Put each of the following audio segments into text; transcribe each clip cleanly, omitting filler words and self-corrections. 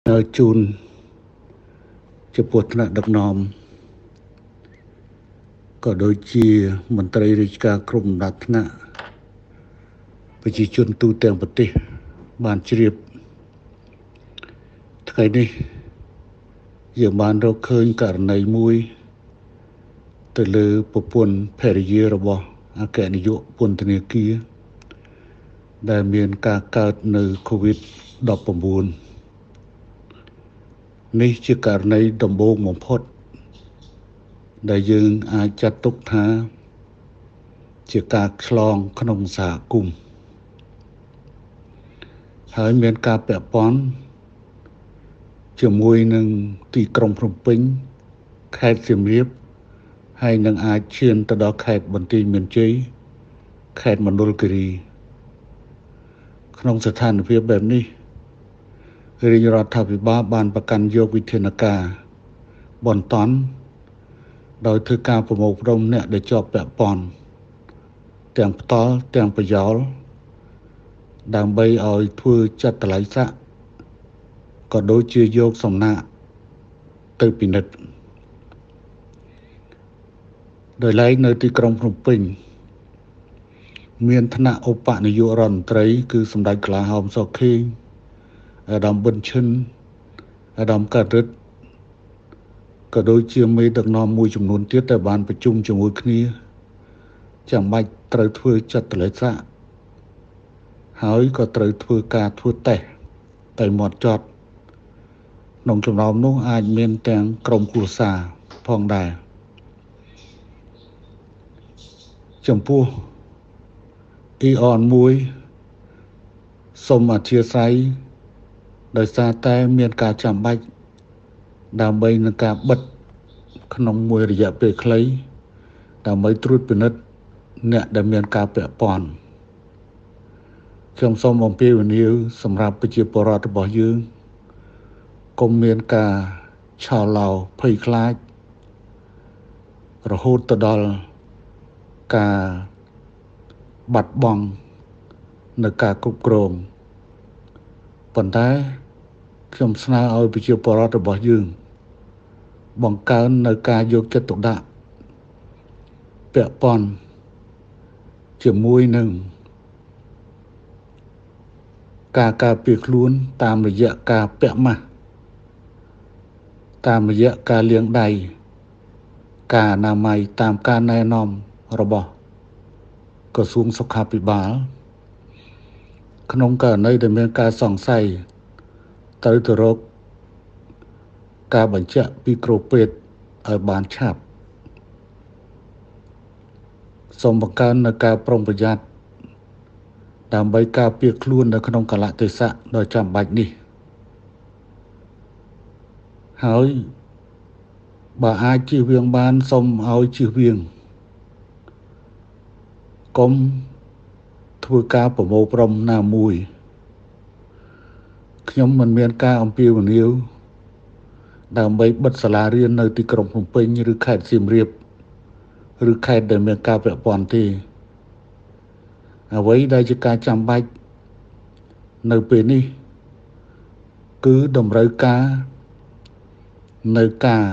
จูนจะปวดหนักดักนอมก็โดยជាមន្ត្រីរាជការក្រុមដំណាក់ថ្នាក់ប្រជាជនទូទាំងប្រទេសបានជ្រាបថ្ងៃនេះយើងបានរកឃើញករណីមួយទៅលើប្រពន្ធភរិយារបស់អគ្គនាយកពន្ធនាគារដែលមានការកើតនៅ COVID-19 នេះជាករណីដំបូងបំផុតដែលយើងអាចចាត់ទុកថាជាការឆ្លងក្នុងសហគមន៍ហើយមានការពាក់ព័ន្ធជាមួយនឹងទីក្រុងភ្នំពេញខេត្តសៀមរាបហើយនឹងអាចឈានទៅដល់ខេត្តបន្ទាយមានជ័យខេត្តមណ្ឌលគិរីក្នុងស្ថានភាពបែបនេះរាជរដ្ឋាភិបាលបានប្រកាន់យកវិធានការបន្តដោយធ្វើការប្រមូលផ្ដុំអ្នកដែលជាប់ពាក់ព័ន្ធទាំងផ្ទាល់ទាំងប្រយោលដើម្បីឲ្យធ្វើចាត់តម្លៃស័ក្តិក៏ដូចជាយកសំណាក់ទៅពិនិត្យដោយឡែកនៅទីក្រុងភ្នំពេញមានថ្នាក់ឧបនាយករដ្ឋមន្ត្រីគឺសម្ដេចកលាហោមសុខេងអាដាមប៊ុនឈិនអាដាមការិតក៏ដូចជាមេដឹកនាំមួយចំនួនទៀតដែលបានប្រជុំជាមួយគ្នាចាំបាច់ត្រូវធ្វើចាត់តម្លៃស័ក្តិហើយក៏ត្រូវធ្វើការធ្វើតេស្តតែមាត់ចត់ក្នុងចំណោមនោះអាចមានទាំងក្រុមគ្រួសារផងដែរចំពោះមួយសូមអធិស្ឋានដោយសារតែមានការចាំបាច់ដើម្បីនឹងការបិទក្នុងមួយរយៈពេលខ្លីដើម្បីត្រួតពិនិត្យអ្នកដែលមានការពាក់ព័ន្ធខ្ញុំសូមអំពាវនាវសម្រាប់ប្រជាពលរដ្ឋរបស់យើងកុំមានការឆោឡោភ័យខ្លាចរហូតទៅដល់ការបាត់បង់នៅការគ្រប់គ្រងប៉ុន្តែខ្ញុំស្នើឲ្យប្រជាពលរដ្ឋរបស់យើងបង្កើននៅការយកចិត្តទុកដាក់ពាក់ព័ន្ធជាមួយនឹងការការពារខ្លួនតាមរយៈការពាក់ម៉ាស់តាមរយៈការលាងដៃការអនាម័យតាមការណែនាំរបស់ក្រសួងសុខាភិបាលក្នុងករណីដែលមានការសង្ស័យត្រូវទៅរកការបញ្ជាក់ពីគ្រូពេទ្យឲ្យបានឆាប់សូមបង្កើននូវការប្រុងប្រយ័ត្នដើម្បីការពារខ្លួននៅក្នុងកលៈទេសៈដ៏ចាំបាច់នេះហើយបើអាចជៀសវាងបានសូមឲ្យជៀសវាងកុំធ្វើការប្រមូលផ្ដុំណាមួយខ្ញុំមិនមានការអំពាវនាវដើម្បីបិទសាលារៀននៅទីក្រុងភ្នំពេញឬខេត្តសៀមរាបឬខេត្តដែលមានការពាក់ព័ន្ធទេអ្វីដែលជាការចាំបាច់នៅពេលនេះគឺតម្រូវការនៅការ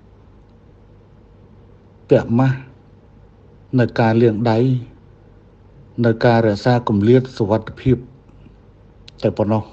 ពាក់ម៉ាស់នៅការលាងដៃនៅការរក្សាគម្លាតសុវត្ថិភាពតែប៉ុណ្ណោះ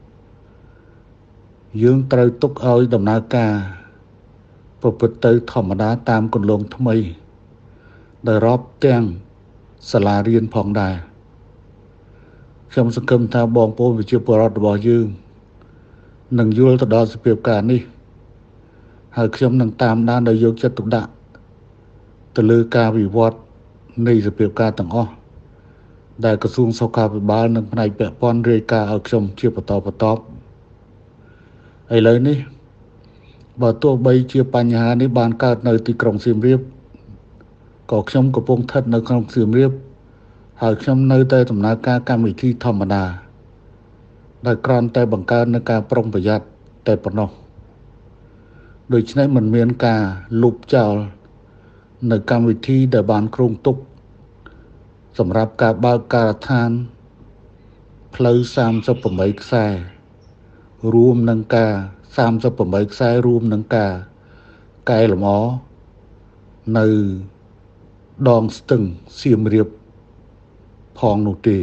យើងត្រូវទុកឲ្យដំណើរការប្រព្រឹត្តទៅធម្មតាតាមគន្លងថ្មីដែលរាប់ទាំងសាលារៀនផងដែរខ្ញុំសង្ឃឹមថាបងប្អូនប្រជាពលរដ្ឋរបស់យើងនឹងយល់ទៅដល់សភាពការនេះហើយខ្ញុំនឹងតាមដានដោយយកចិត្តទុកដាក់ទៅលើការវិវត្តនៃសភាពការទាំងអស់ដែលក្រសួងសុខាភិបាលនិងផ្នែកពាក់ព័ន្ធរាយការណ៍ឲ្យខ្ញុំជាបន្តបន្ទាប់ឥឡូវនេះបើទោះបីជាបញ្ហានេះបានកើតនៅទីក្រុងសៀមរាបក៏ខ្ញុំកំពុងស្ថិតនៅក្នុងសៀមរាបហើយខ្ញុំនៅតែដំណើរការកម្មវិធីធម្មតាដោយគ្រាន់តែបង្កើននូវការប្រុងប្រយ័ត្នតែប៉ុណ្ណោះដូច្នេះមិនមានការលុបចោលនៅកម្មវិធីដែលបានគ្រោងទុកសម្រាប់ការបើកការដ្ឋានផ្លូវ38ខ្សែរួមនឹងការ38ខ្សែរួមនឹងការកែលម្អនៅដងស្ទឹងសៀមរាបផងនោះទេ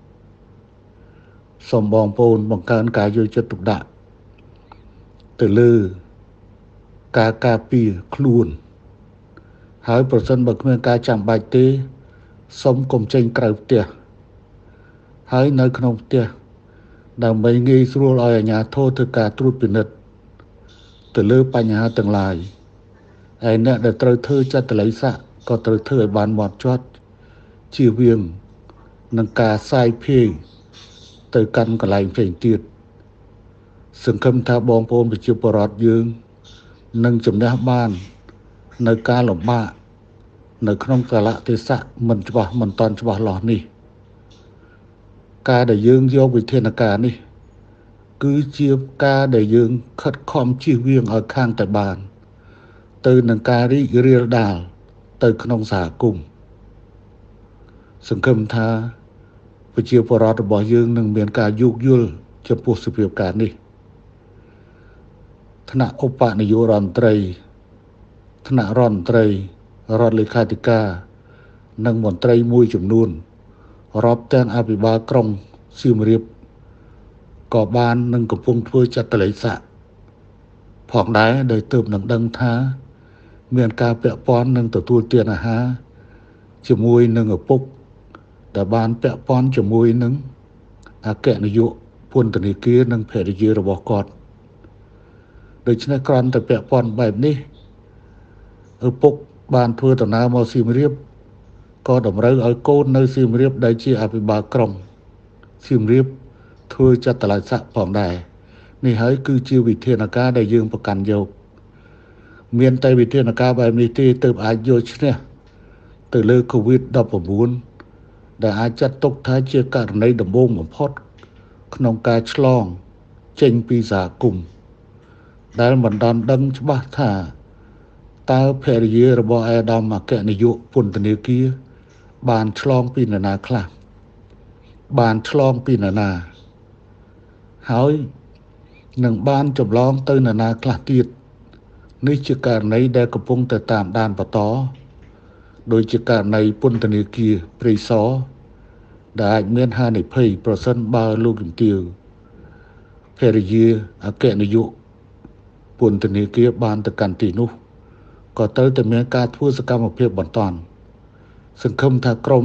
សូមបងប្អូនបង្កើនការយកចិត្តទុកដាក់ទៅលើការការពារខ្លួនហើយប្រសិនបើគ្មានការចាំបាច់ទេសូមកុំចេញក្រៅផ្ទះហើយនៅក្នុងផ្ទះដើម្បីងាយស្រួលឲ្យអាជ្ញាធរធ្វើការត្រួតពិនិត្យទៅលើបញ្ហាទាំងឡាយហើយអ្នកដែលត្រូវធ្វើចតុល័យស័ក្តិក៏ត្រូវធ្វើឲ្យបានហ្មត់ចត់ជៀសវាងនឹងការសាយភាយទៅកាន់កន្លែងផ្សេងទៀតសង្ឃឹមថាបងប្អូនប្រជាពលរដ្ឋយើងនឹងជំនះបាននៅការលំបាកនៅក្នុងកាលៈទេសៈមិនច្បាស់មិនតាន់ច្បាស់លាស់នេះការដែលយើងយកវិធានការនេះគឺជាការដែលយើងខិតខំជៀសវាងឲ្យខាងតែបានទៅនឹងការរីករាលដាលទៅក្នុងសហគមន៍សង្ឃឹមថាប្រជាពលរដ្ឋរបស់យើងនឹងមានការយោគយល់ចំពោះសភាពការនេះថ្នាក់ឧបនាយករដ្ឋមន្ត្រីថ្នាក់រដ្ឋមន្ត្រីរដ្ឋលេខាធិការនិងមន្ត្រីមួយចំនួនរាប់ទាំងអភិបាលក្រុងសៀមរាបក៏បាននឹងកំពុងធ្វើចតុល័យស័ក្តិផងដែរដោយទើបនឹងដឹងថាមានការពាក់ព័ន្ធនឹងទទួលទានអាហារជាមួយនឹងឪពុកដែលបានពាក់ព័ន្ធជាមួយនឹងអគ្គនាយកពន្ធនាគារនិងភរិយារបស់គាត់ដូច្នេះគ្រាន់តែពាក់ព័ន្ធបែបនេះឪពុកបានធ្វើដំណើរមកសៀមរាបក៏តម្រូវឲ្យកូននៅសៀមរាបដែលជាអភិបាលក្រុងសៀមរាបធ្វើចតុល័យស័ក្តិផងដែរនេះហើយគឺជាវិធានការដែលយើងប្រកាន់យកមានតែវិធានការបែបនេះទេទើបអាចយកឈ្នះទៅលើ COVID-19 ដែលអាចចាត់ទុកថាជាករណីដំបូងបំផុតក្នុងការឆ្លងចេញពីសហគមន៍ដែលមិនដាន់ដឹងច្បាស់ថាតើភរិយារបស់អាដាមអគ្គនាយកពន្ធនាគារបានឆ្លងពីនរណាខ្លះបានឆ្លងពីនរណាហើយនឹងបានចម្លងទៅនរណាខ្លះទៀតនេះជាករណីដែលកំពុងតែតាមដានបន្តដោយជាករណីពន្ធនាគារព្រៃសរដែលអាចមានហានិភ័យប្រសិនបើលោកជំទាវភរិយាអគ្គនាយកពន្ធនាគារបានទៅកាន់ទីនោះក៏ត្រូវតែមានការធ្វើសកម្មភាពបន្តសង្ឃឹមថាក្រម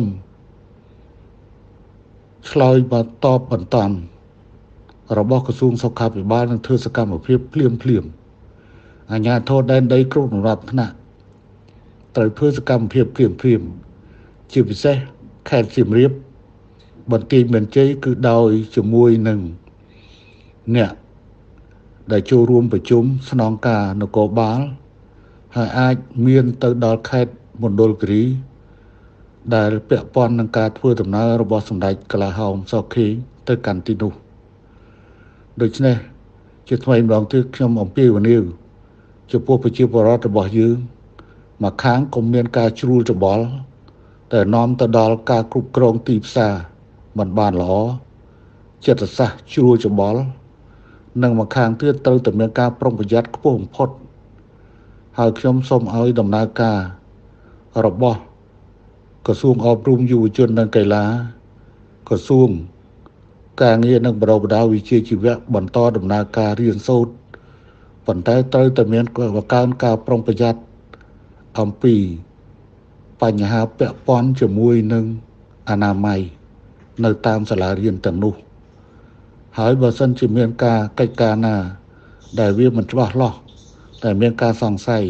ឆ្លើយបន្តបន្តរបស់ក្រសួងសុខាភិបាលនឹងធ្វើសកម្មភាពភ្លាមអាជ្ញាធរដែនដីគ្រប់លំដាប់ថ្នាក់ត្រូវធ្វើសកម្មភាពភ្លាមជាពិសេសខេត្តសៀមរាបបន្ទាយមានជ័យគឺដោយជាមួយនឹងអ្នកដែលចូលរួមប្រជុំស្នងការនគរបាលហើយអាចមានទៅដល់ខេត្តមណ្ឌលគិរីដែលពាក់ព័ន្ធនឹងការធ្វើដំណើររបស់សម្ដេចកលាហោមសខេងទៅកាន់ទីនោះដូច្នេះជាថ្មីម្ដងទៀតខ្ញុំអំពាវនាវចំពោះប្រជាពលរដ្ឋរបស់យើងមកខាងកុំមានការជ្រួលច្បល់តែនាំទៅដល់ការគ្រប់គ្រងទីផ្សារមិនបានល្អចិត្តសាស្ត្រជ្រួលច្បល់និងមកខាងទៀតត្រូវតែមានការប្រុងប្រយ័ត្នខ្ពស់បំផុតហើយខ្ញុំសូមឲ្យដំណើរការរបស់ក្រសួងអប់រំយុវជននិងកីឡាក្រសួងការងារនិងបរិបទវិជ្ជាជីវៈបន្តដំណើរការរៀនសូត្រប៉ុន្តែត្រូវតែមានការប្រុងប្រយ័ត្នអំពីបញ្ហាពាក់ព័ន្ធជាមួយនឹងអនាម័យនៅតាមសាលារៀនទាំងនោះហើយបើសិនជាមានការកិច្ចការណាដែលវាមិនច្បាស់លាស់តែមានការសង្ស័យ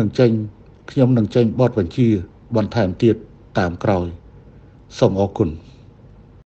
ខ្ញុំនឹងចេញបទបញ្ជាបន្ថែមទៀតតាមក្រោយសូមអរគុណ